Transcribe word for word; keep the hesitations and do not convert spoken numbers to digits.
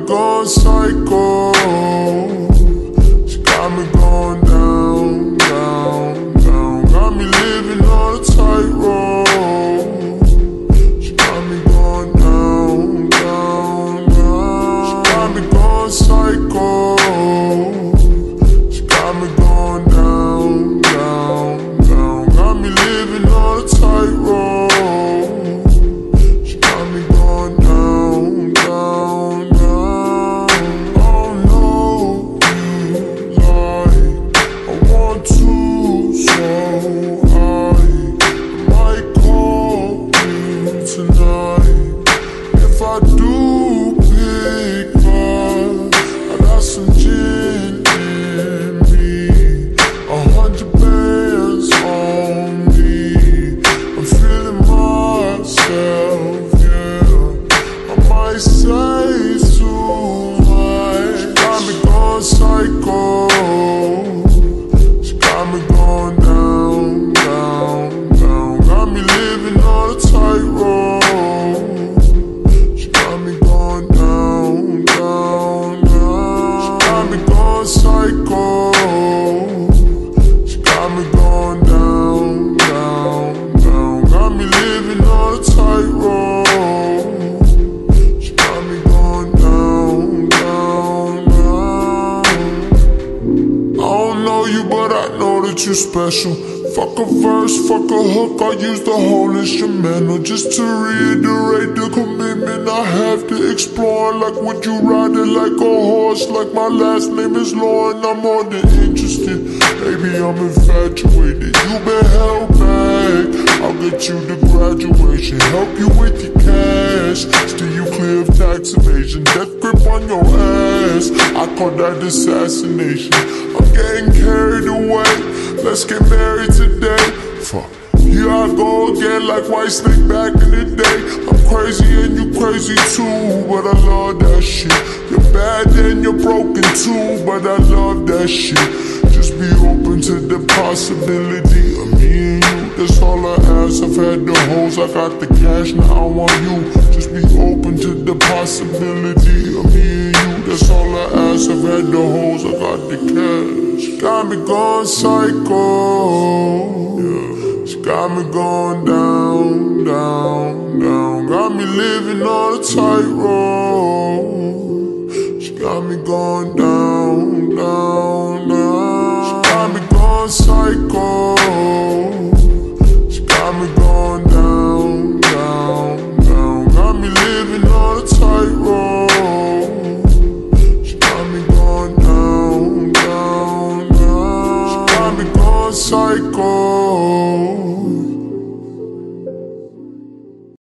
going psycho. She got me going down, down, down. Got me living on a tightrope. She got me going down, down, down. She got me going psycho. She got me going down, down, down. Got me living on a tightrope. If I do pick up, I got some gin in me, a hundred bands on me. I'm feeling myself, yeah. I might say too much. She got me going psycho. She got me going down, down, down. Got me living on a tightrope. Psycho. She got me going down, down, down. Got me living on a tightrope. She got me going down, down, down. I don't know you, but I know that you special. Fuck a verse, fuck a hook, I use the whole instrumental just to reiterate the commitment I have to explore. Like, would you ride it like a horse? Like my last name is Lauren, I'm more than interested. Baby, I'm infatuated, you've been held back. I'll get you to graduation, help you with your cash, steer you clear of tax evasion, death grip on your ass. I call that assassination. I'm getting carried away, let's get married today. Fuck, here I go again like Whitesnake back in the day. I'm crazy and you crazy too, but I love that shit. You're bad and you're broken too, but I love that shit. Just be open to the possibility of me and you. That's all I ask. I've had the hoes, I got the cash, now I want you. Just be open to the possibility of me and you. That's all I ask. I've had the hoes, I got the cash. Got me going psycho. Yeah. She got me going down, down, down. Got me living on a tightrope. She got me going down, down, down. She got me going psycho. She got me going down, down, down. Got me living on a tightrope. She got me going down, down, down. She got me going psycho.